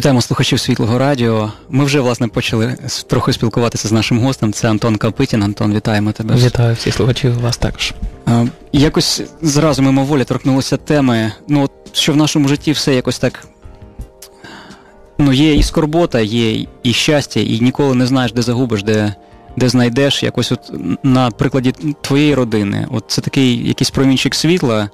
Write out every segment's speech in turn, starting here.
Вітаємо слухачів Світлого радіо. Ми вже, власне, почали трохи спілкуватися з нашим гостем. Це Антон Капитін. Антон, вітаємо тебе. Вітаю всіх слухачів, вас також. Якось зразу мимоволі торкнулося теми, що в нашому житті все якось так, є і скорбота, є і щастя, і ніколи не знаєш, де загубиш, де знайдеш. Якось от на прикладі твоєї родини. От це такий якийсь промінчик світла,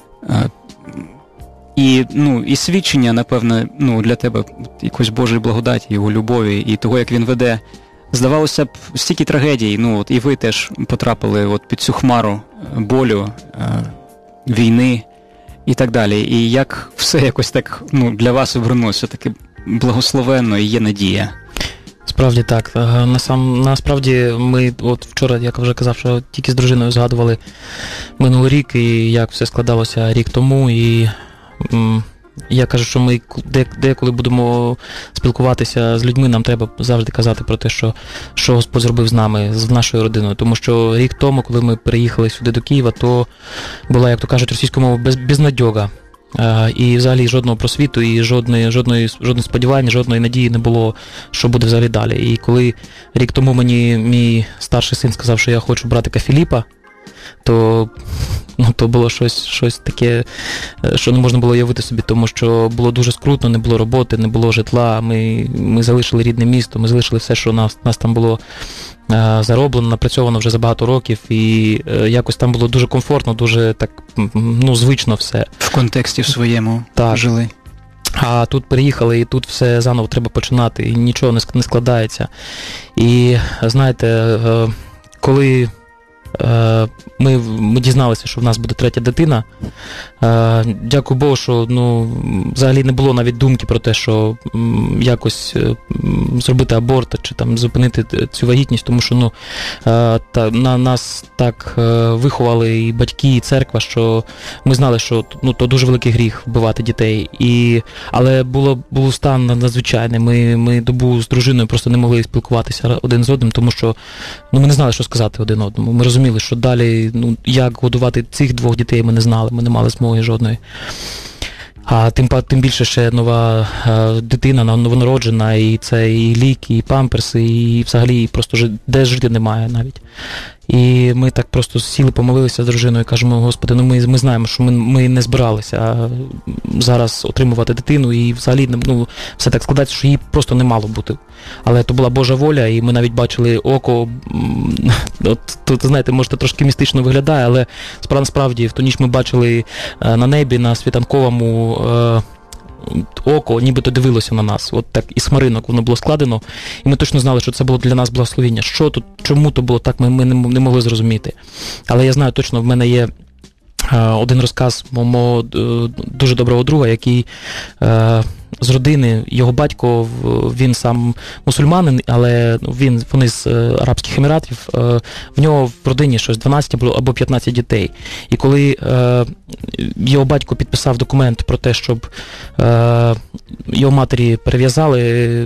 і свідчення, напевно, для тебе якоїсь Божої благодаті, його любові і того, як він веде. Здавалося б, стільки трагедій, і ви теж потрапили під цю хмару болю, війни і так далі. І як все якось так, для вас обернулося таке благословенно і є надія. Справді так. Насправді ми вчора, як вже казав, що тільки з дружиною згадували минулий рік і як все складалося рік тому. І я кажу, що ми деколи будемо спілкуватися з людьми, нам треба завжди казати про те, що Господь зробив з нами, з нашою родиною. Тому що рік тому, коли ми переїхали сюди до Києва, то була, як то кажуть російською мовою, безнадьога. І взагалі жодного просвіту, і жодної сподівання, жодної надії не було, що буде взагалі далі. І коли рік тому мені мій старший син сказав, що я хочу братика Філіпа, то було щось таке, що не можна було уявити собі, тому що було дуже скрутно, не було роботи, не було житла, ми залишили рідне місто, ми залишили все, що нас там було зароблено, напрацьовано вже за багато років, і якось там було дуже комфортно, дуже так, звично все. В контексті в своєму жили. А тут переїхали, і тут все заново треба починати, і нічого не складається. І, знаєте, коли ми дізналися, що в нас буде третя дитина. Дякую Богу, що взагалі не було навіть думки про те, що якось зробити аборт чи там зупинити цю вагітність, тому що нас так виховали і батьки, і церква, що ми знали, що то дуже великий гріх вбивати дітей. Але був стан надзвичайний. Ми добу з дружиною просто не могли спілкуватися один з одним, тому що ми не знали, що сказати один одному. Ми розуміли, що далі, як годувати цих двох дітей, ми не знали, ми не мали змоги жодної. А тим більше ще нова дитина, новонароджена, і це і ліки, і памперси, і взагалі просто де жити немає навіть. І ми так просто сіли, помолилися з дружиною і кажемо: Господи, ми знаємо, що ми не збиралися зараз отримувати дитину, і взагалі все так складається, що її просто не мало бути. Але то була Божа воля, і ми навіть бачили око, тут, знаєте, може, трошки містично виглядає, але насправді в ту ніч ми бачили на небі, на світанковому око, нібито дивилося на нас. От так із хмаринок воно було складено, і ми точно знали, що це було для нас благословіння. Що тут, чому то було так, ми не могли зрозуміти. Але я знаю точно, в мене є один розказ мого дуже доброго друга, який з родини, його батько, він сам мусульманин, але вони з Арабських Еміратів, в нього в родині щось 12 або 15 дітей. І коли його батько підписав документ про те, щоб його матері перев'язали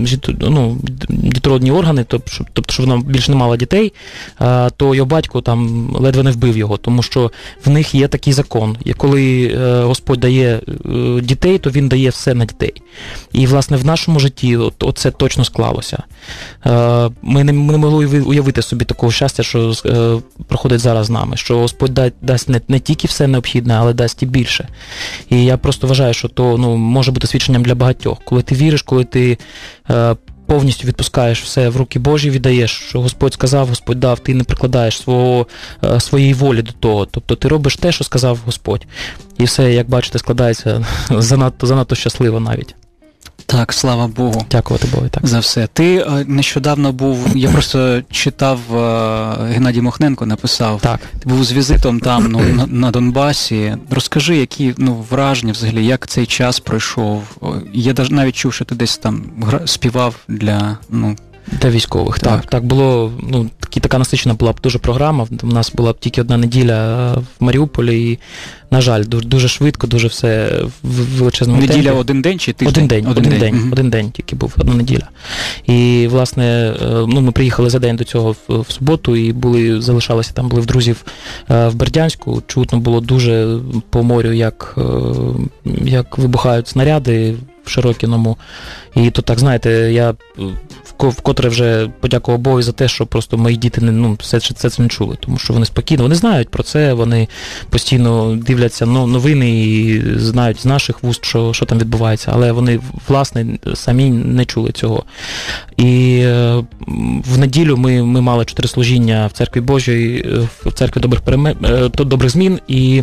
дітородні органи, тобто, щоб вона більше не мала дітей, то його батько там ледве не вбив його, тому що в них є такий закон. І коли Господь дає дітей, то він дає все на дітей. І, власне, в нашому житті оце точно склалося. Ми не могли уявити собі такого щастя, що проходить зараз з нами, що Господь дасть не тільки все необхідне, але дасть і більше. І я просто вважаю, що то може бути свідченням для багатьох. Коли ти віриш, коли ти повністю відпускаєш все в руки Божі, віддаєш, що Господь сказав, Господь дав, ти не прикладаєш своєї волі до того. Тобто ти робиш те, що сказав Господь. І все, як бачите, складається занадто щасливо навіть. Так, слава Богу. Дякувати Богу, так. За все. Ти нещодавно був, я просто читав, Геннадій Мохненко написав. Так. Ти був з візитом там, на Донбасі. Розкажи, які, враження взагалі, як цей час пройшов. Я навіть чув, що ти десь там співав для військових, так. Було, така насичена була б дуже програма. У нас була б тільки одна неділя в Маріуполі, і, на жаль, дуже швидко, дуже все в величезному темпі. Неділя один день чи тиждень? Один день тільки був, одна неділя. І, власне, ми приїхали за день до цього в суботу і залишалися там, були в друзів в Бердянську. Чутно було дуже по морю, як вибухають снаряди в Широкіному. І то так, знаєте, я вкотре вже подякував Богу за те, що просто мої діти все це не чули, тому що вони спокійно, вони знають про це, вони постійно дивляться новини і знають з наших вуст, що там відбувається, але вони, власне, самі не чули цього. І в неділю ми мали 4 служіння в Церкві Божій, в Церкві добрих змін, і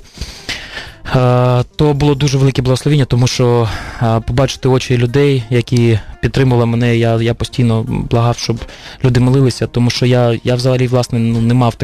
то було дуже велике благословення, тому що побачити очі людей, які підтримували мене, я постійно благав, щоб люди молилися, тому що я взагалі, власне, не мав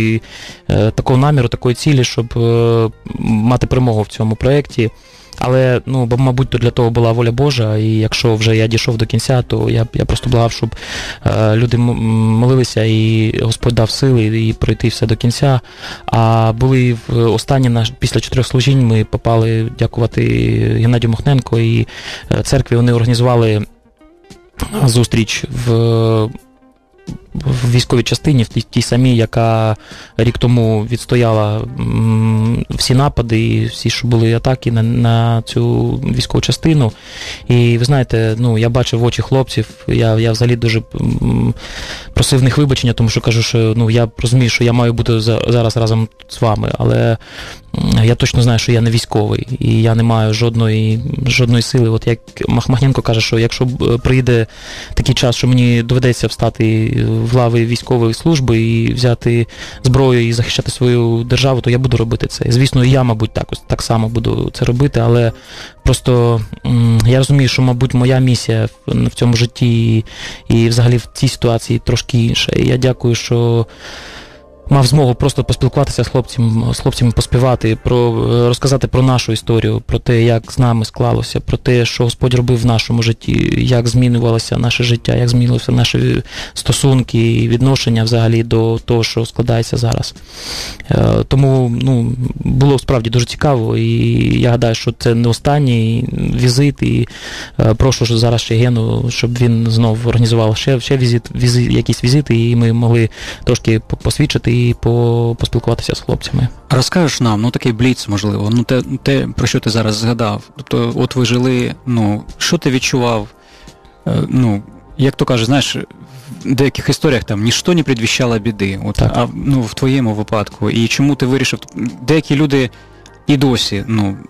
такого наміру, такої цілі, щоб мати перемогу в цьому проєкті. Але, мабуть, то для того була воля Божа, і якщо вже я дійшов до кінця, то я просто благав, щоб люди молилися, і Господь дав сили і пройти все до кінця. А були останні, після 4 служінь, ми попали, дякувати Геннадію Мохненко, і церкві вони організували зустріч в військовій частині, в тій самій, яка рік тому відстояла всі напади і всі, що були атаки на цю військову частину. І ви знаєте, я бачив в очі хлопців, я взагалі дуже просив в них вибачення, тому що кажу, що я розумію, що я маю бути зараз разом з вами, але я точно знаю, що я не військовий, і я не маю жодної сили. От як Махненко каже, що якщо прийде такий час, що мені доведеться встати в лави військової служби і взяти зброю і захищати свою державу, то я буду робити це. І, звісно, і я, мабуть, так само буду це робити, але просто я розумію, що, мабуть, моя місія в цьому житті і взагалі в цій ситуації трошки інша. І я дякую, що мав змогу просто поспілкуватися з хлопцями поспівати, розказати про нашу історію, про те, як з нами склалося, про те, що Господь робив в нашому житті, як змінювалося наше життя, як змінилися наші стосунки і відношення взагалі до того, що складається зараз. Тому було справді дуже цікаво, і я гадаю, що це не останній візит, і прошу зараз ще Гену, щоб він знов організував ще якісь візити, і ми могли трошки посвідчити і поспілкуватися з хлопцями. Розкажеш нам, такий бліц, можливо, те, про що ти зараз згадав. Тобто, от ви жили, що ти відчував, як то кажуть, знаєш, в деяких історіях там ніщо не предвіщало біди, а в твоєму випадку. І чому ти вирішив, деякі люди і досі,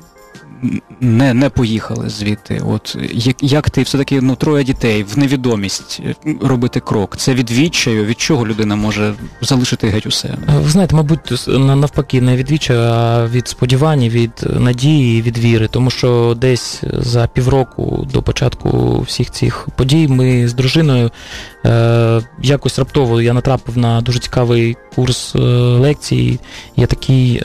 не поїхали звідти. От як ти все-таки 3 дітей в невідомість робити крок? Це від відчаю, від чого людина може залишити геть усе? Ви знаєте, мабуть, навпаки, не від відчаю, а від сподівань, від надії, від віри. Тому що десь за півроку до початку всіх цих подій ми з дружиною якось раптово я натрапив на дуже цікавий курс лекцій. Є такий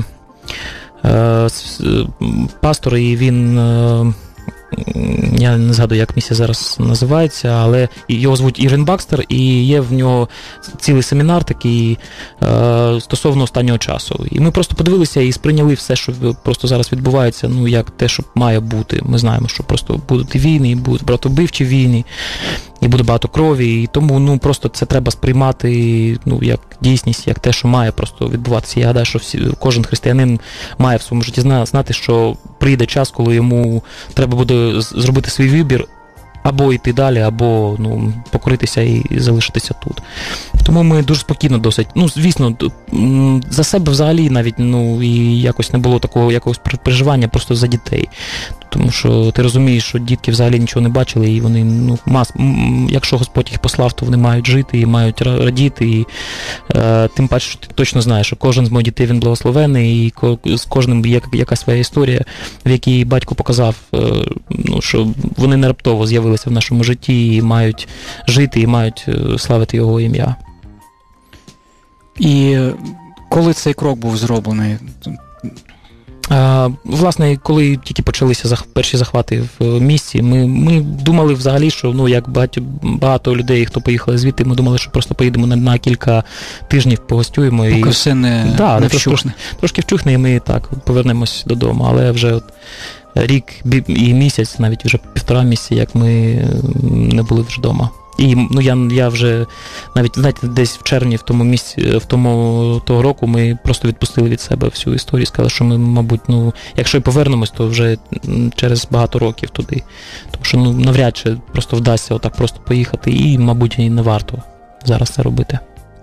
пастор, і він, я не згадую, як місія зараз називається, але його звуть Ірен Бакстер, і є в нього цілий семінар такий стосовно останнього часу. І ми просто подивилися і сприйняли все, що просто зараз відбувається, як те, що має бути. Ми знаємо, що просто будуть і війни, і будуть братовбивчі війни, і буде багато крові, і тому просто це треба сприймати як дійсність, як те, що має просто відбуватися. Я гадаю, що кожен християнин має в своєму житті знати, що прийде час, коли йому треба буде зробити свій вибір, або йти далі, або покоритися і залишитися тут. Тому ми дуже спокійно досить. Звісно, за себе взагалі навіть і якось не було такого якогось переживання просто за дітей. Тому що ти розумієш, що дітки взагалі нічого не бачили, і вони, якщо Господь їх послав, то вони мають жити і мають радіти. І тим паче, що ти точно знаєш, що кожен з моїх дітей, він благословений, і з кожним є якась своя історія, в якій батько показав, що вони не раптово з'явилися в нашому житті і мають жити, і мають славити його ім'я. І коли цей крок був зроблений? Власне, коли тільки почалися перші захвати в місті, ми думали взагалі, що як багато людей, хто поїхали звідти, ми думали, що просто поїдемо на кілька тижнів, погостюємо. Поки все не вщухне. Трошки вщухне, і ми повернемось додому. Але вже рік і місяць, навіть вже 1,5 місяці, як ми не були вже вдома. І ну, я вже навіть, знаєте, десь в червні в тому місці, того року ми просто відпустили від себе всю історію, сказали, що ми, мабуть, ну, якщо і повернемось, то вже через багато років туди. Тому що ну, навряд чи просто вдасться отак просто поїхати, і, мабуть, і не варто зараз це робити.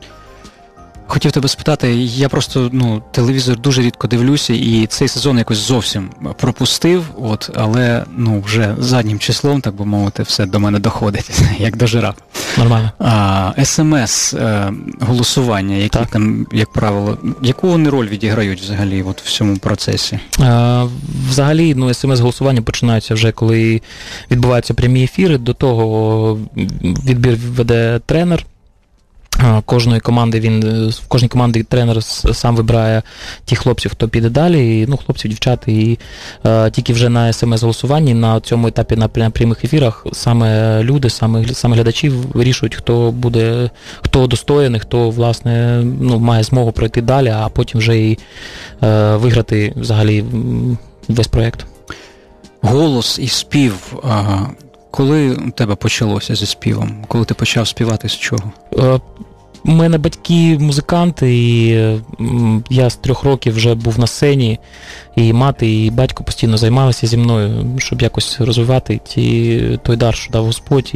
Хотів тебе спитати, я просто, телевізор дуже рідко дивлюся, і цей сезон якось зовсім пропустив, але, вже заднім числом, так би мовити, все до мене доходить, як до жирафа. Нормально. СМС голосування, які там, як правило, яку вони роль відіграють взагалі в цьому процесі? Взагалі, СМС-голосування починаються вже, коли відбуваються прямі ефіри, до того відбір веде тренер. В кожній команді тренер сам вибирає тих хлопців, хто піде далі, хлопців, дівчат, і тільки вже на СМС-голосуванні, на цьому етапі на прямих ефірах, саме люди, саме глядачі вирішують, хто достойний, хто, власне, має змогу пройти далі, а потім вже і виграти взагалі весь проєкт. Голос і спів. Коли у тебе почалося зі співом? Коли ти почав співати, з чого? У мене батьки музиканти, і я з 3 років вже був на сцені, і мати, і батько постійно займалися зі мною, щоб якось розвивати той дар, що дав Господь.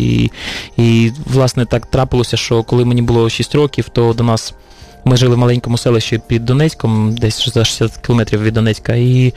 І власне, так трапилося, що коли мені було 6 років, то до нас, ми жили в маленькому селищі під Донецьком, десь за 60 кілометрів від Донецька, і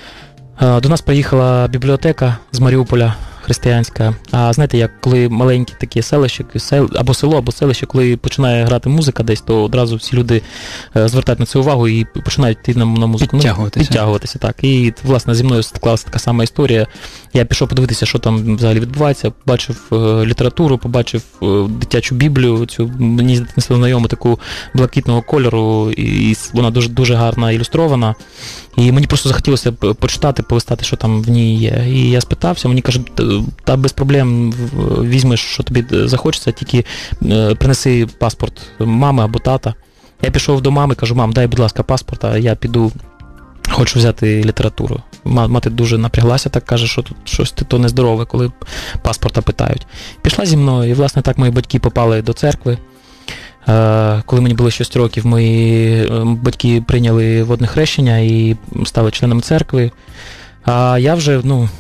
до нас приїхала бібліотека з Маріуполя, християнська. А знаєте, як коли маленькі такі селища, або село, або селище, коли починає грати музика десь, то одразу всі люди звертають на це увагу і починають йти на музику. Підтягуватися, так. І, власне, зі мною склалася така сама історія. Я пішов подивитися, що там взагалі відбувається, побачив літературу, побачив дитячу Біблію, цю, мені знайому, таку блакитного кольору, і вона дуже, дуже гарно ілюстрована. І мені просто захотілося почитати, полистати, що там в ній є. І я спитався, мені кажуть, та без проблем візьмеш, що тобі захочеться, тільки принеси паспорт мами або тата. Я пішов до мами, кажу, мам, дай, будь ласка, паспорт, а я піду, хочу взяти літературу. Мати дуже напряглася, так каже, що тут щось то нездорове, коли паспорта питають. Пішла зі мною, і, власне, так мої батьки попали до церкви. Коли мені було 6 років, мої батьки прийняли водне хрещення і стали членами церкви. А я вже,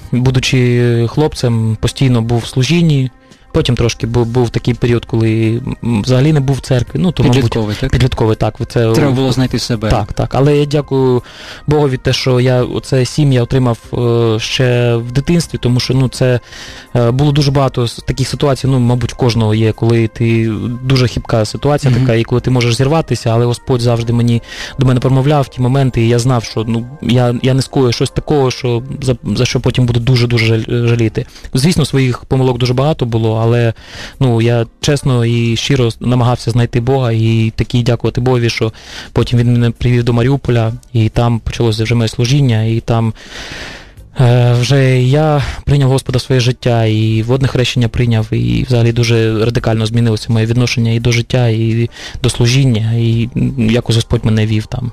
будучи хлопцем, постійно був в служінні. Потім трошки був такий період, коли взагалі не був в церкві. Підлітковий, так? Підлітковий, так. Треба було знайти себе. Так. Але я дякую Богові те, що оце сім'я отримав ще в дитинстві, тому що, це було дуже багато таких ситуацій, мабуть, в кожного є, коли ти дуже хибка ситуація така, і коли ти можеш зірватися, але Господь завжди до мене промовляв в ті моменти, і я знав, що, я не скою щось такого, що за що потім буду дуже-дуже жаліти. Звісно, своїх помилок дуже багато було, але я чесно і щиро намагався знайти Бога і таки дякувати Богові, що потім він мене привів до Маріуполя, і там почалося вже моє служіння, і там вже я прийняв Господа в своє життя, і водне хрещення прийняв, і взагалі дуже радикально змінилося моє відношення і до життя, і до служіння, і якось Господь мене вів там.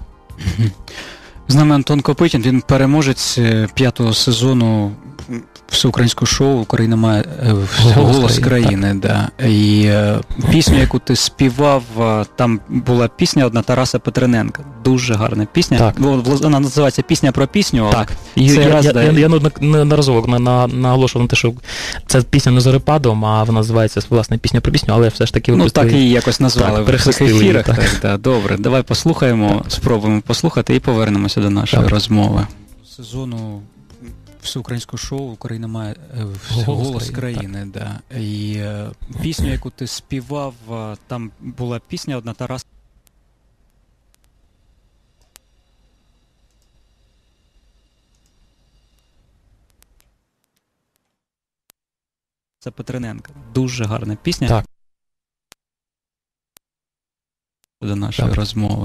З нами Антон Копитін, він переможець 5-го сезону всеукраїнського шоу «Україна має голос країни». Да. І пісню, яку ти співав, там була пісня одна Тараса Петрененка. Дуже гарна пісня. Так. Вона називається «Пісня про пісню». Так. Я неодноразово наголошував на те, що це пісня не зорепадом, а вона називається, власне, «Пісня про пісню», але все ж таки випустили. Так її якось назвали в цих ефірах. Так. Добре, давай послухаємо, спробуємо послухати і повернемося до нашої розмови. Сезону всеукраїнського шоу «Україна має голос країни». Да. І пісню, яку ти співав, там була пісня одна Тараса Петрененка. Дуже гарна пісня. Так. До нашої розмови.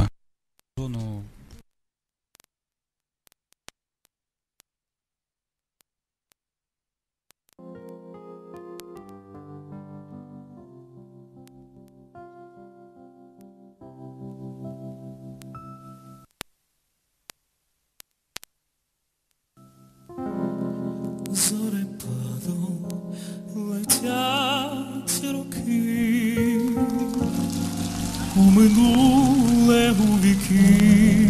Зорепадом летять роки. минуле у віки,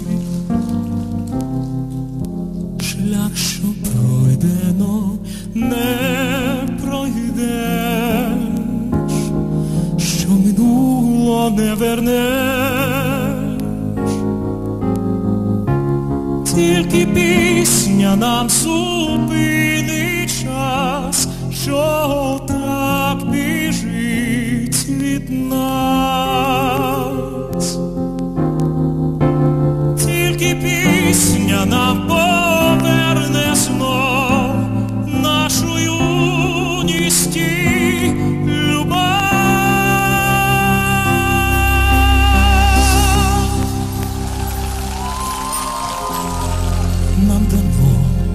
шлях, що пройдено, не пройдеш, що минуло не вернеш, тільки пісня нам зупинить час, що так біжить від нас. Тільки пісня нам поверне знов нашу юність і любов. Нам дано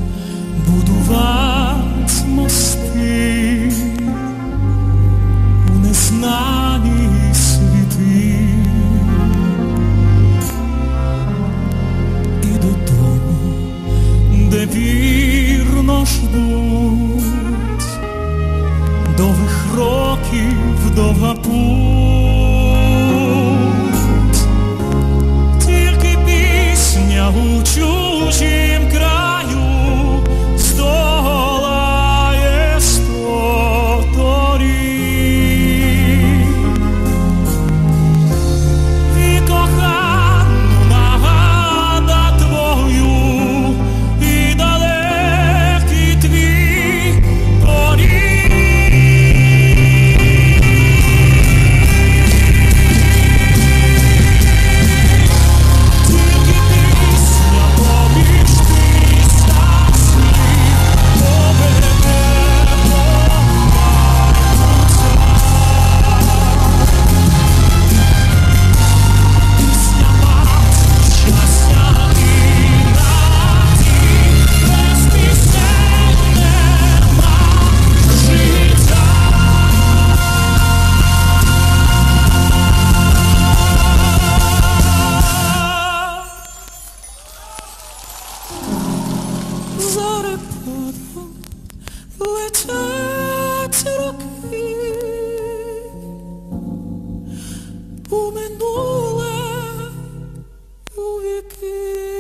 будувати мости у незнані світи, і додому, де вірно ждуть довгих років довга путь. Тільки пісня у чужім краю здолає 100 доріг. І кохану нагада твою, і далекий твій поріг. Тільки пісня поміж тисяч слів поведе до пісня мать щастя і надій, без пісень нема життя. Зарепотом летять роки у минуле у віки.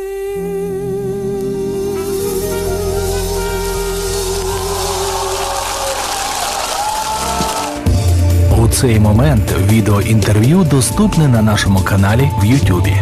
У цей момент відеоінтерв'ю доступне на нашому каналі в YouTube.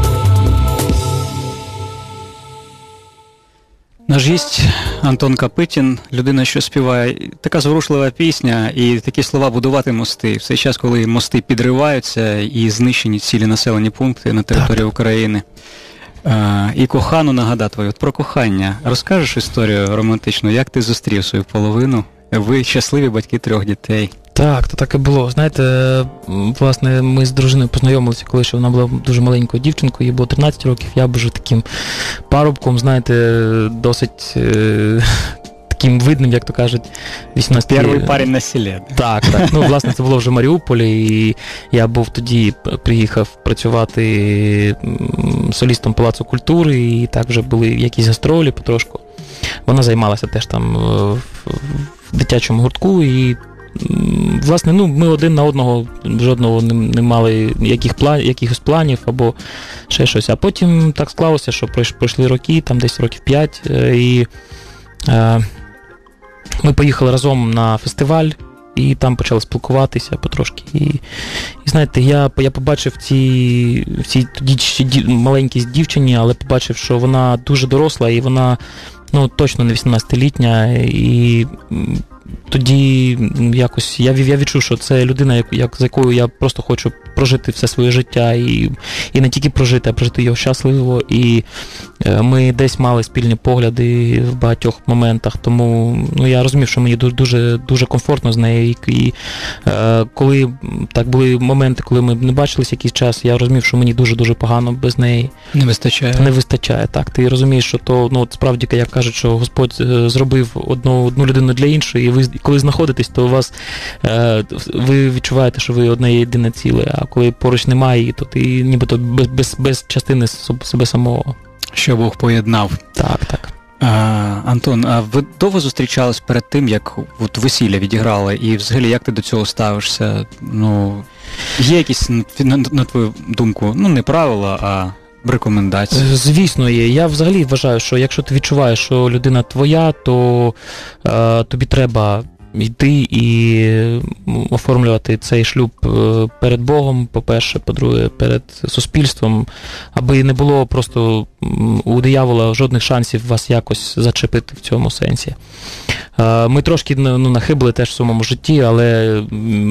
Наш гість Антон Капитін, людина, що співає така зворушлива пісня і такі слова «будувати мости». В цей час, коли мости підриваються і знищені цілі населені пункти на території України. І кохану нагадати твою. От про кохання. Розкажеш історію романтичну, як ти зустрів свою половину? Ви щасливі батьки 3 дітей. Так, то так і було. Знаєте, власне, ми з дружиною познайомилися, коли ще вона була дуже маленькою дівчинкою, їй було 13 років, я був вже таким парубком, знаєте, досить таким видним, як то кажуть, 18. Перший парень на селі. Так. Ну, власне, це було вже в Маріуполі, і я був тоді, приїхав працювати солістом Палацу культури, і так вже були якісь гастролі потрошку. Вона займалася теж там в дитячому гуртку, і власне, ну, ми один на одного жодного не мали якихось планів або ще щось. А потім так склалося, що пройшли роки, там десь років 5, і ми поїхали разом на фестиваль, і там почали спілкуватися потрошки. І знаєте, я побачив в цій тоді ще маленькій дівчині, але побачив, що вона дуже доросла, і вона, ну, точно не 18-літня, і тоді якось я відчув, що це людина, з якою я просто хочу прожити все своє життя, і не тільки прожити, а прожити його щасливо. І ми десь мали спільні погляди в багатьох моментах, тому, ну, я розумів, що мені дуже, дуже комфортно з нею. І коли так були моменти, коли ми не бачились якийсь час, я розумів, що мені дуже-дуже погано без неї. Не вистачає. Не вистачає, так. Ти розумієш, що то, ну, справді, як кажуть, що Господь зробив одну людину для іншої, і ви, коли знаходитесь, то у вас, ви відчуваєте, що ви одне єдине ціле, а коли поруч немає її, то ти нібито без частини себе самого. Що Бог поєднав. Так. Антон, а ви довго зустрічались перед тим, як от весілля відіграли, і взагалі як ти до цього ставишся? Ну, Є якісь, на твою думку, ну не правила, а рекомендації? Звісно, є. Я взагалі вважаю, що якщо ти відчуваєш, що людина твоя, то тобі треба йти і оформлювати цей шлюб перед Богом, по-перше, по-друге, перед суспільством, аби не було просто у диявола жодних шансів вас якось зачепити в цьому сенсі. Ми трошки нахибли теж в своєму житті, але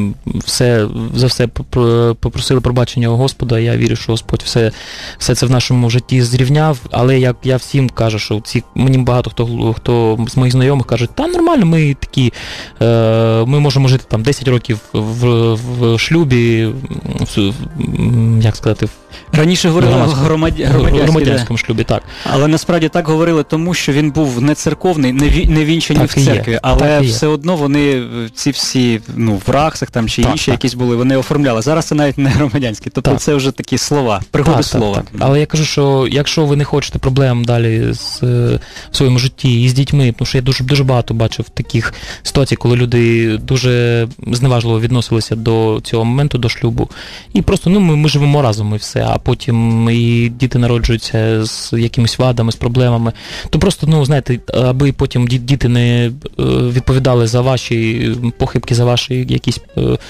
за все попросили пробачення у Господа. Я вірю, що Господь все це в нашому житті зрівняв, але як я всім кажу, що мені багато хто з моїх знайомих кажуть, та нормально, ми такі, ми можемо жити там 10 років в шлюбі, як сказати, раніше говорили громадянському шлюбі, так. Але насправді так говорили тому, що він був не церковний, не вінчаний в церкві, але все одно вони, ці всі, в раксах там чи інші якісь були, вони оформляли. Зараз це навіть не громадянські, тобто це вже такі слова, пригоди слова. Так. Але я кажу, що якщо ви не хочете проблем далі в своєму житті і з дітьми, тому що я дуже багато бачив таких ситуацій, коли люди дуже зневажливо відносилися до цього моменту, до шлюбу, і просто, ми живемо разом і все, а потім і діти народжуються з якимись вадами, з проблемами, то просто, знаєте, аби потім діти не відповідали за ваші похибки, за ваші якісь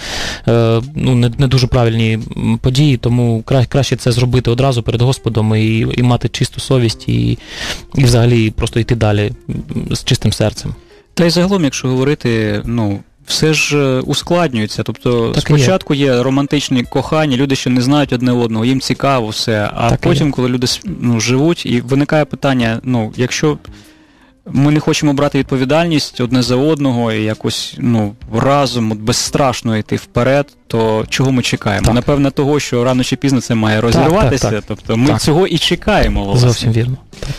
не дуже правильні події, тому краще це зробити одразу перед Господом і мати чисту совість і взагалі просто йти далі з чистим серцем. Та й загалом, якщо говорити, все ж ускладнюється. Тобто спочатку є романтичні кохання, люди ще не знають одне одного, їм цікаво все, а так потім, коли люди живуть, і виникає питання, якщо ми не хочемо брати відповідальність одне за одного і якось разом безстрашно йти вперед, то чого ми чекаємо? Так. Напевно, того, що рано чи пізно це має розірватися. Так. Тобто ми цього і чекаємо, власне. Зовсім вірно. Так.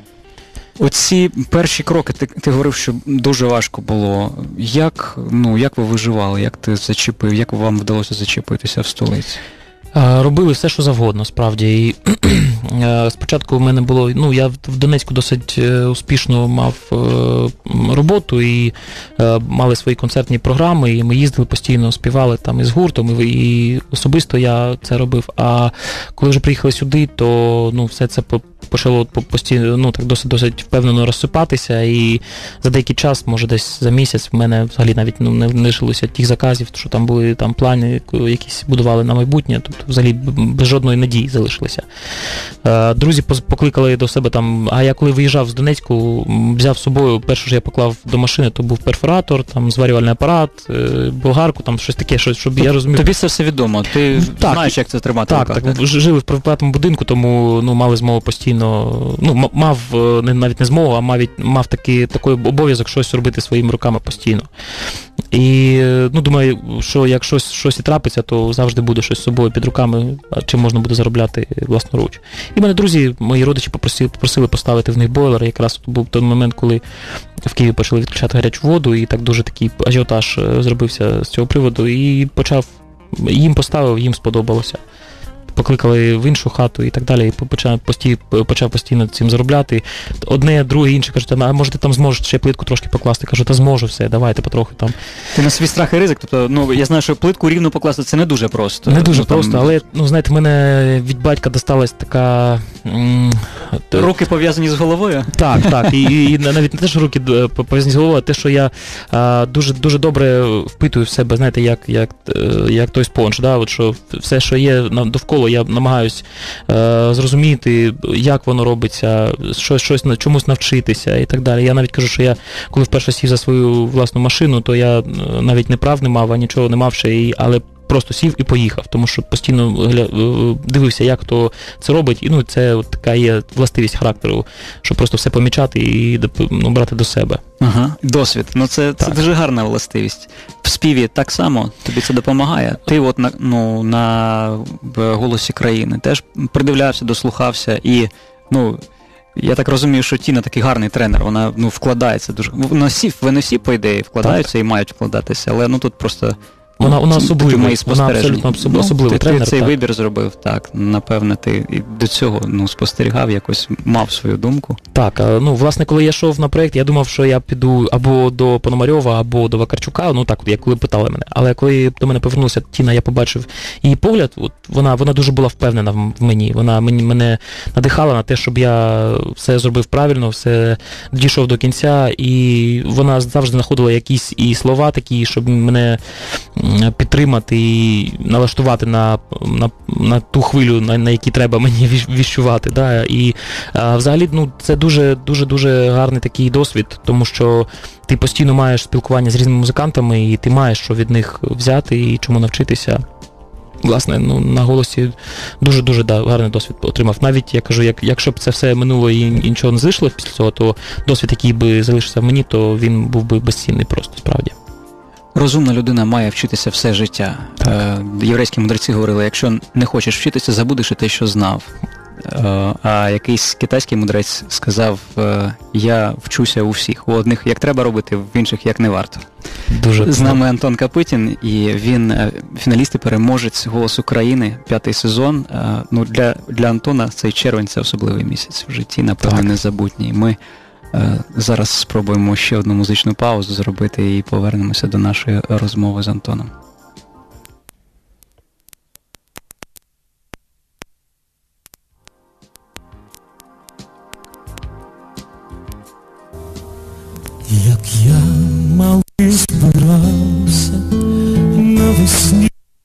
Оці перші кроки, ти говорив, що дуже важко було. Як ви виживали, як ти зачепив, як вам вдалося зачепитися в столиці? Робили все, що завгодно, справді. І спочатку в мене було, я в Донецьку досить успішно мав роботу і мали свої концертні програми, і ми їздили постійно, співали там із гуртом, і особисто я це робив. А коли вже приїхали сюди, то все це почало постійно, так досить впевнено розсипатися, і за деякий час, може десь за місяць, в мене взагалі навіть не лишилося тих заказів, що там були плани, якісь будували на майбутнє, тобто взагалі без жодної надії залишилися. Друзі покликали до себе там, а я коли виїжджав з Донецьку, взяв з собою, перше, що я поклав до машини, то був перфоратор, там зварювальний апарат, болгарку, там щось таке, щоб я розумів. Тобі це все відомо, ти знаєш, як це тримати в руках? Так, жили в приватному будинку, тому мали змогу постійно, мав навіть не змогу, а мав такий обов'язок щось робити своїми руками постійно. І, думаю, що як щось і трапиться, то завжди буде щось з собою під руками, чим можна буде заробляти власноруч. І мене друзі, мої родичі попросили поставити в них бойлер. Якраз був той момент, коли в Києві почали відключати гарячу воду, і так дуже такий ажіотаж зробився з цього приводу. І їм поставив, їм сподобалося. Покликали в іншу хату і так далі, і почав постійно цим заробляти. Одне, друге, інше кажуть, а може ти там зможеш ще плитку трошки покласти? Кажу, та зможу, все, давайте потрохи там. Ти на свій страх і ризик, тобто, я знаю, що плитку рівно покласти, це не дуже просто. Не дуже просто, але, знаєте, в мене від батька досталась така... Руки пов'язані з головою? Так, і навіть не те, що руки пов'язані з головою, а те, що я дуже добре впитую в себе, знаєте, як той спонж, да? От що все, що є довкола, я намагаюсь зрозуміти, як воно робиться, чомусь навчитися і так далі. Я навіть кажу, що я, коли вперше сів за свою власну машину, то я навіть не прав не мав, а нічого не мав ще, але просто сів і поїхав, тому що постійно дивився, як хто це робить, і це така є властивість характеру, щоб просто все помічати і брати до себе. Ага, досвід. Це дуже гарна властивість. В співі так само тобі це допомагає. Ти на «Голосі країни» теж придивлявся, дослухався і, я так розумію, що Тіна такий гарний тренер, вона вкладається дуже. Вони всі, по ідеї, вкладаються і мають вкладатися, але тут просто Вона Такі особлива, мої вона абсолютно особливий ти тренер. цей так. вибір зробив, так. Напевне, ти і до цього спостерігав, якось мав свою думку. Так, власне, коли я йшов на проєкт, я думав, що я піду або до Пономарьова, або до Вакарчука, як коли питали мене. Але коли до мене повернулася Тіна, я побачив її погляд, вона дуже була впевнена в мені. Вона мене надихала на те, щоб я все зробив правильно, все дійшов до кінця, і вона завжди знаходила якісь і слова такі, щоб мене підтримати і налаштувати на ту хвилю, на якій треба мені віщувати. Да? І взагалі, це дуже гарний такий досвід, тому що ти постійно маєш спілкування з різними музикантами, і ти маєш що від них взяти і чому навчитися. Власне, на голосі дуже гарний досвід отримав. Навіть, я кажу, якщо б це все минуло і нічого не залишилось після цього, то досвід, який би залишився в мені, то він був би безцінний просто, справді. Розумна людина має вчитися все життя. Єврейські мудреці говорили, якщо не хочеш вчитися, забудеш і те, що знав. А якийсь китайський мудрець сказав, я вчуся у всіх. У одних як треба робити, в інших як не варто. Дуже з нами Антон Капитін, і він фіналіст і переможець «Голос України», 5-й сезон. Для Антона цей червень – це особливий місяць в житті, напевно, незабутній. Ми зараз спробуємо ще одну музичну паузу зробити і повернемося до нашої розмови з Антоном. Як я малий збирався навесні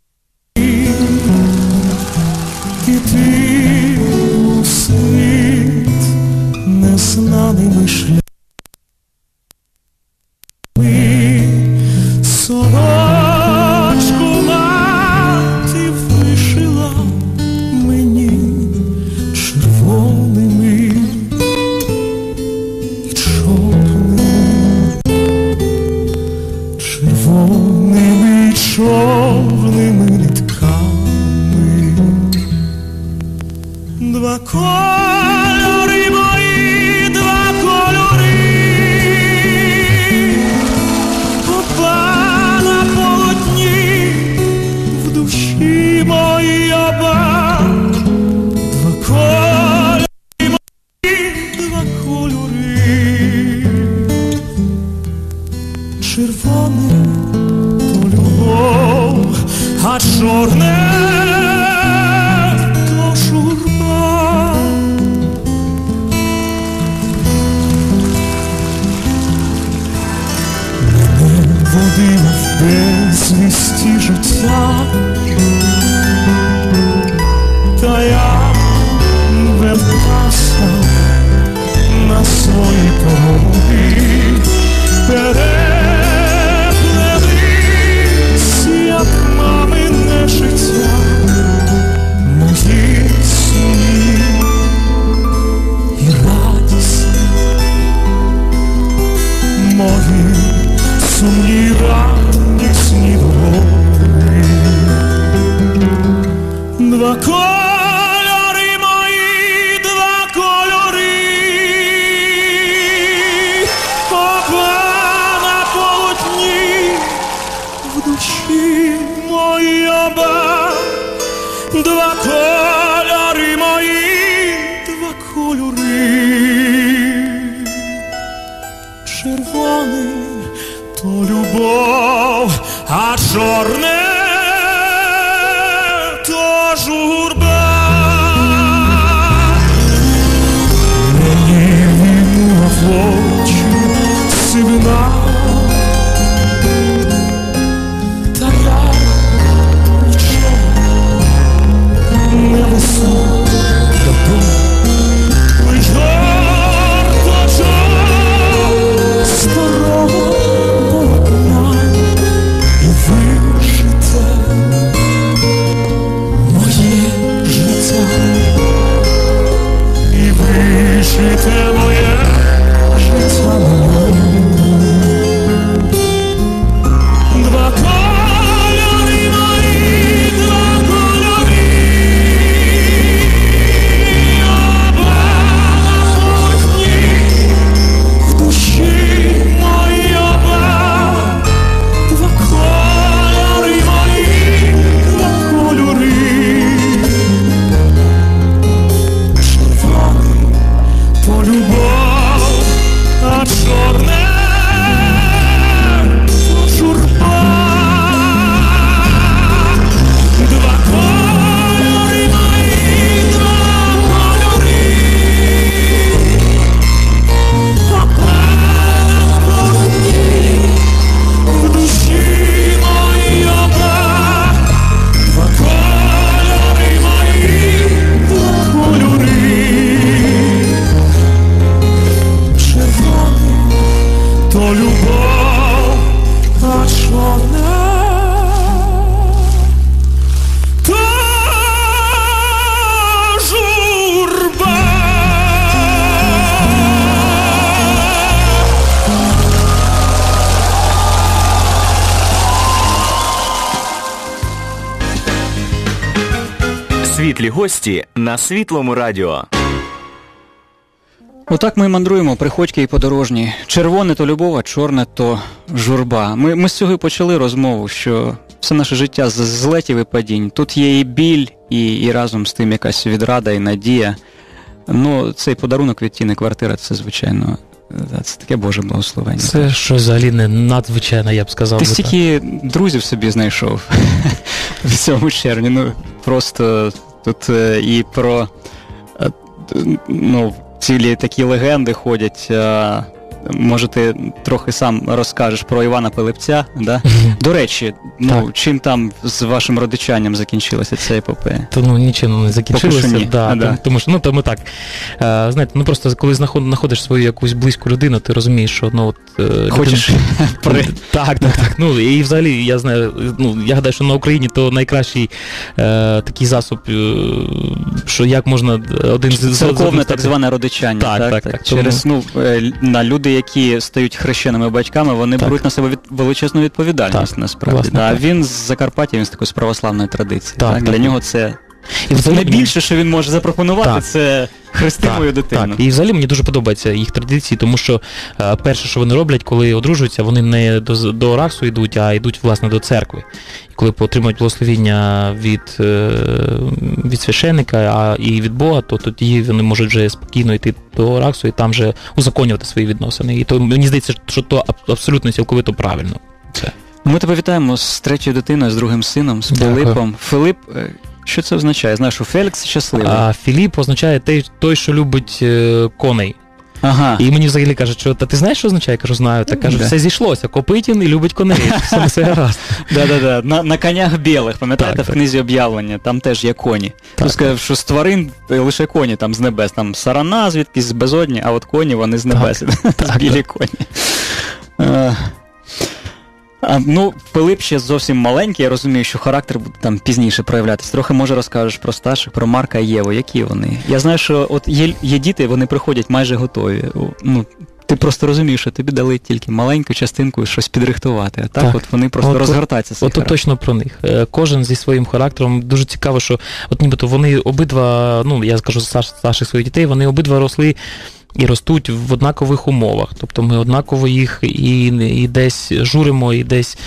іти у світ незнаними шляхами, сорочку мати вишила мені червоними і чорними. Червоними чорними нитками, два кольори мої, два кольори, оба на полотні, в душі моїй оба, два кольори мої, два кольори. Червоне то любов, а чорне то журба. Мене водила в безвісті життя, та я вертався на свої пороги. Як мамине життя, мої сні і радісні, мої сумні радісні дороги. Два кольори мої, два кольори, оба на полотні, в душі мої оба, два кольори мої, два кольори. Червоний то любов, а чорне то журба. Мені війнула в очі сивина, життя моє, життя моє. то любов, а чорне то журба. Світлі гості на Світлому радіо. Отак ми мандруємо, приходьки і подорожні. Червоне то любов, а чорне то журба. Ми з цього і почали розмову, що все наше життя з злетів і падінь. Тут є і біль, і разом з тим якась відрада і надія. Ну, цей подарунок від Тіни квартира, це, звичайно, це таке Боже благословення. Це щось взагалі не надзвичайно, я б сказав. Ти стільки друзів собі знайшов в цьому червні. Ну, просто тут і про, ну, цілі такі легенди ходять. Може, ти трохи сам розкажеш про Івана Пилипця, да? До речі, ну, чим там з вашим родичанням закінчилася ця епопея? То, ну, нічим не закінчилося, да. Тому що, ну, то ми так, знаєте, ну, просто коли знаходиш свою якусь близьку людину, ти розумієш, що, ну, от... Хочеш Так, ну, і взагалі, я знаю, ну, я гадаю, що на Україні то найкращий такий засіб, що як можна один з... Церковне так зване родичання, так. Через, ну, на люди, які стають хрещеними батьками, вони беруть на себе величезну відповідальність, насправді. А він з Закарпаття, він з такої православної традиції. Для нього це найбільше, що він може запропонувати, це хрести мою дитину. Так. І взагалі мені дуже подобаються їх традиції, тому що перше, що вони роблять, коли одружуються, вони не до Раксу йдуть, а йдуть, власне, до церкви. І коли отримують благословіння від священника і від Бога, то тоді вони можуть вже спокійно йти до Раксу і там вже узаконювати свої відносини. І то мені здається, що то абсолютно цілковито правильно. Це. Ми тебе вітаємо з третьою дитиною, з другим сином, з Филипом. Филип, що це означає? Знаєш, що Фелікс щасливий. А Філіп означає той, що любить коней. Ага. І мені взагалі кажуть, що ти знаєш, що означає? Я кажу, знаю. Так кажуть, все зійшлося. Копитін і любить коней. Все гаразд. На конях білих, пам'ятаєте, в книзі об'явлення, там теж є коні. Ти сказав, що з тварин лише коні там з небес. Там сарана звідкись з безодні, а от коні вони з небес. Білі коні. Ну, Пилип ще зовсім маленький, я розумію, що характер буде там пізніше проявлятися. Трохи, може, розкажеш про старших, про Марка і Єву, які вони? Я знаю, що от є діти, вони приходять майже готові. Ну, ти просто розумієш, що тобі дали тільки маленьку частинку і щось підрихтувати, а так от вони просто розгортаються свій характер. От точно про них. Кожен зі своїм характером. Дуже цікаво, що от нібито вони обидва, ну, я скажу старших своїх дітей, вони обидва росли і ростуть в однакових умовах. Тобто ми однаково їх і десь журимо, і десь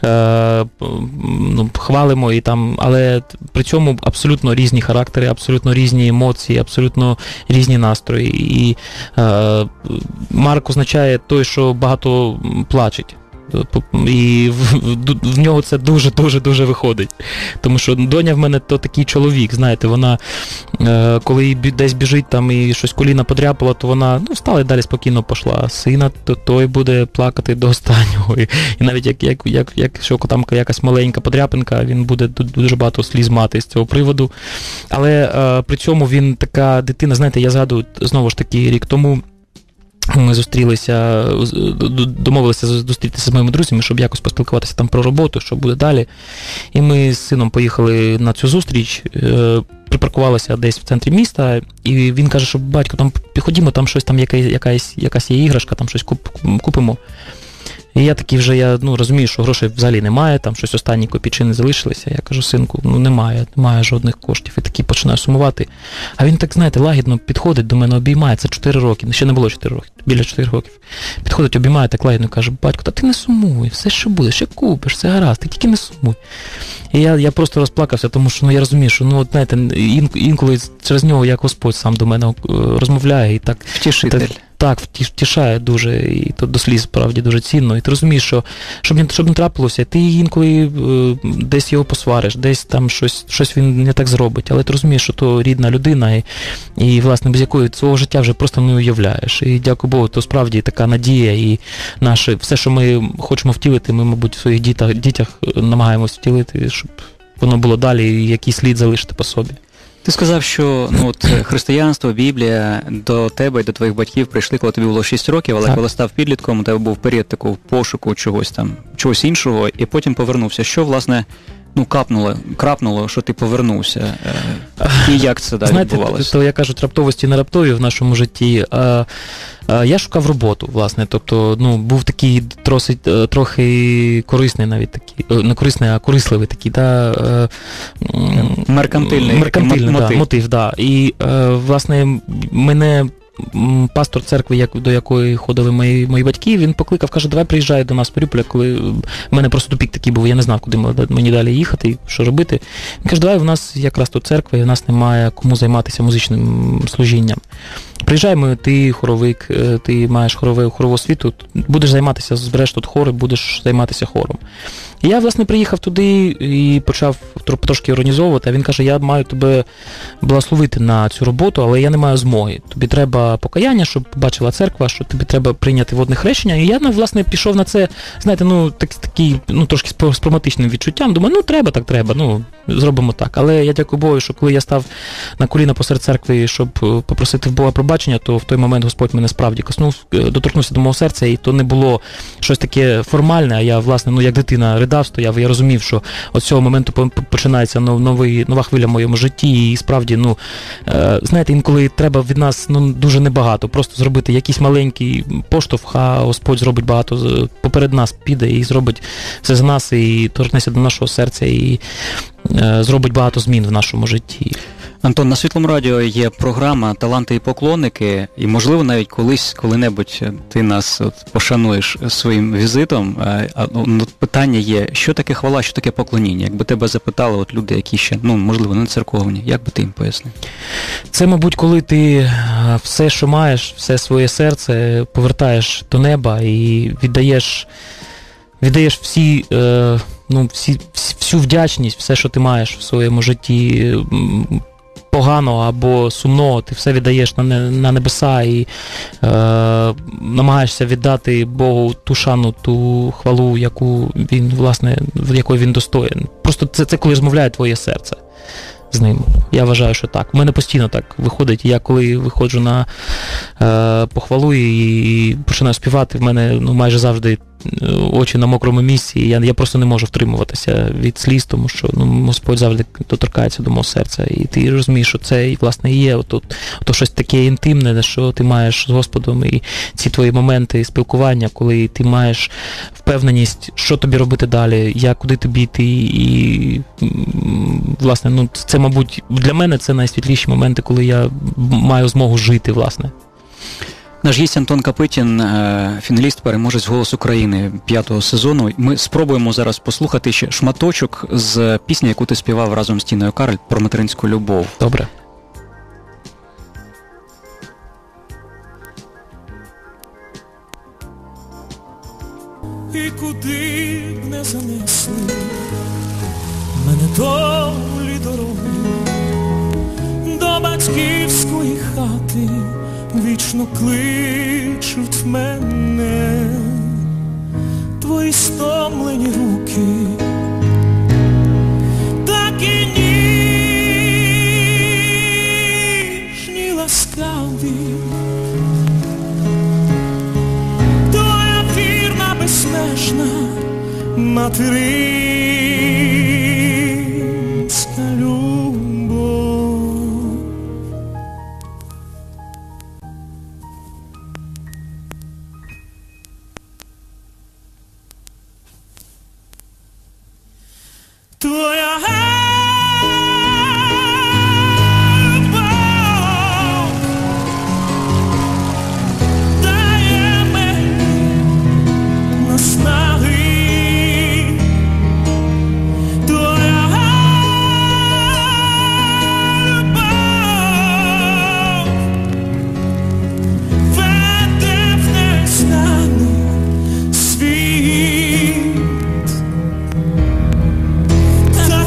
хвалимо, і там, але при цьому абсолютно різні характери, абсолютно різні емоції, абсолютно різні настрої. І Марк означає той, що багато плачеть. І в нього це дуже виходить. Тому що доня в мене то такий чоловік, знаєте, вона, коли десь біжить там і щось коліна подряпала, то вона, встала і далі спокійно пішла. А сина, то той буде плакати до останнього. І навіть якщо там якась маленька подряпинка, він буде дуже багато сліз мати з цього приводу. Але при цьому він така дитина, знаєте, я згадую, знову ж таки, рік тому ми домовилися зустрітися з моїми друзями, щоб якось поспілкуватися там про роботу, що буде далі. І ми з сином поїхали на цю зустріч, припаркувалися десь в центрі міста, і він каже, що батько, там ходімо, там щось, там якась є іграшка, там щось купимо. І я такий вже, розумію, що грошей взагалі немає, там щось останні копійчини залишилися. Я кажу, синку, немає жодних коштів. І такий починаю сумувати. А він так, знаєте, лагідно підходить до мене, обіймає, це 4 роки, ще не було 4 роки, біля 4 років. Підходить, обіймає так лагідно, каже, батько, та ти не сумуй, все що буде, ще купиш, все гаразд, ти тільки не сумуй. І я просто розплакався, тому що я розумію, що, знаєте, інколи через нього, як Господь сам до мене розмовляє і так... Втішитель. Так, втішає дуже, і то до сліз, справді, дуже цінно. І ти розумієш, що щоб не трапилося, ти інколи десь його посвариш, десь там щось він не так зробить, але ти розумієш, що то рідна людина, і власне, без якої свого життя вже просто не уявляєш. І, дякую Богу, то справді така надія, і все, що ми хочемо втілити, ми, мабуть, в своїх дітях намагаємось втілити, щоб воно було далі, і якийсь слід залишити по собі. Ти сказав, що християнство, Біблія до тебе і до твоїх батьків прийшли, коли тобі було 6 років, але коли став підлітком, у тебе був період такого пошуку чогось іншого, і потім повернувся. Що, власне, крапнуло, що ти повернувся? І як це далі відбувалося? Знаєте, то я кажу, раптовості не раптові в нашому житті. Я шукав роботу, власне, тобто, був такий трохи корисний навіть такий, не корисний, а корисливий такий, меркантильний мотив, І, власне, мене пастор церкви, до якої ходили мої батьки, він покликав, каже, давай приїжджай до нас в Маріуполь, коли в мене просто тупік такий був, я не знав, куди мені далі їхати, що робити. Він каже, давай, у нас якраз тут церква, і у нас немає кому займатися музичним служінням. Приїжджай, ти хоровик, ти маєш хорову освіту, будеш займатися, збереш тут хор, будеш займатися хором. І я, власне, приїхав туди і почав трошки організовувати, а він каже, я маю тебе благословити на цю роботу, але я не маю змоги. Тобі треба покаяння, щоб побачила церква, що тобі треба прийняти водне хрещення. І я, власне, пішов на це, знаєте, такий, трошки з прагматичним відчуттям. Думаю, треба, зробимо так. Але я дякую Богу, що коли я став на коліна посеред церкви, щоб попросити в Бога пробачення, то в той момент Господь мене справді доторкнувся до мого серця, і то не було щось таке формальне, а я, власне, як дитина ридав, стояв, я розумів, що от з цього моменту починається нова хвиля в моєму житті, і справді, знаєте, інколи треба від нас, дуже небагато, просто зробити якийсь маленький поштовх, а Господь зробить багато, поперед нас піде і зробить все за нас, і торкнеться до нашого серця, і зробить багато змін в нашому житті. Антон, на Світлому радіо є програма «Таланти і поклонники», і, можливо, навіть коли-небудь ти нас пошануєш своїм візитом. Питання є, що таке хвала, що таке поклоніння? Якби тебе запитали люди, які ще, можливо, не церковні, як би ти їм пояснив? Це, мабуть, коли ти все, що маєш, все своє серце повертаєш до неба і віддаєш всю вдячність, все, що ти маєш в своєму житті, поганого або сумного, ти все віддаєш на небеса і намагаєшся віддати Богу ту шану, ту хвалу, якої він достоїн. Просто це коли розмовляє твоє серце з ним. Я вважаю, що так. У мене постійно так виходить. Я коли виходжу на похвалу і починаю співати, в мене майже завжди очі на мокрому місці, і я просто не можу втримуватися від сліз, тому що Господь завжди доторкається до мого серця, і ти розумієш, що це, власне, і є ото щось таке інтимне, що ти маєш з Господом, і ці твої моменти спілкування, коли ти маєш впевненість, що тобі робити далі, куди тобі йти, і, власне, це, мабуть, для мене це найсвітліші моменти, коли я маю змогу жити, власне. Наш гість Антон Капитін, фіналіст, переможець «Голос України» 5-го сезону. Ми спробуємо зараз послухати ще шматочок з пісні, яку ти співав разом з Тіною Кароль про материнську любов. Добре. І куди б не занесли мене долі дороги, до батьківської хати вічно кличуть мене твої стомлені руки, такі ніжні, ласкаві, твоя вірна, безмежна материнська любов. Твоя любов дає мені наснаги, твоя любов веде в незнаний світ.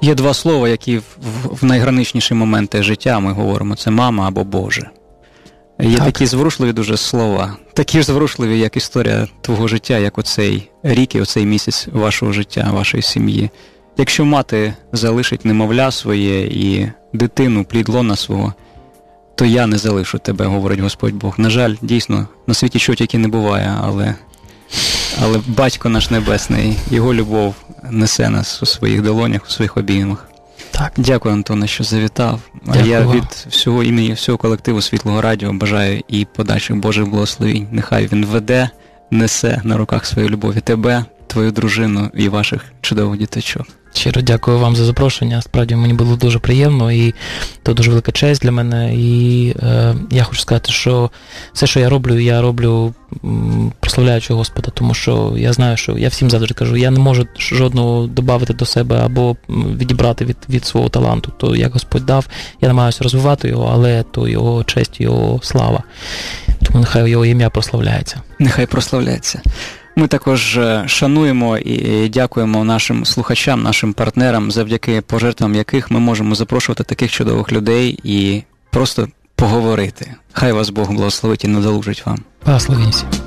Є два слова, які в найграничніші моменти життя ми говоримо. Це мама або Боже. Є Так. такі зворушливі дуже слова. Такі ж зворушливі, як історія твого життя, як оцей рік і оцей місяць вашого життя, вашої сім'ї. Якщо мати залишить немовля своє і дитину, плід лона свого, то я не залишу тебе, говорить Господь Бог. На жаль, дійсно, на світі що тільки не буває, але Батько наш Небесний, Його любов несе нас у своїх долонях, у своїх обіймах. Так. Дякую, Антоне, що завітав. Дякую Я вам. від всього імені, всього колективу Світлого Радіо бажаю і подальших Божих благословінь. Нехай він веде, несе на руках своєї любові тебе, твою дружину і ваших чудових діточок. Щиро дякую вам за запрошення. Справді мені було дуже приємно, і це дуже велика честь для мене. І я хочу сказати, що все, що я роблю прославляючи Господа, тому що я знаю, що я всім завжди кажу, я не можу жодного додати до себе або відібрати від свого таланту. То як Господь дав, я намагаюся розвивати його, але то його честь, його слава. Тому нехай його ім'я прославляється. Нехай прославляється. Ми також шануємо і дякуємо нашим слухачам, нашим партнерам, завдяки пожертвам яких ми можемо запрошувати таких чудових людей і просто поговорити. Хай вас Бог благословить і надолужить вам. Благословенься.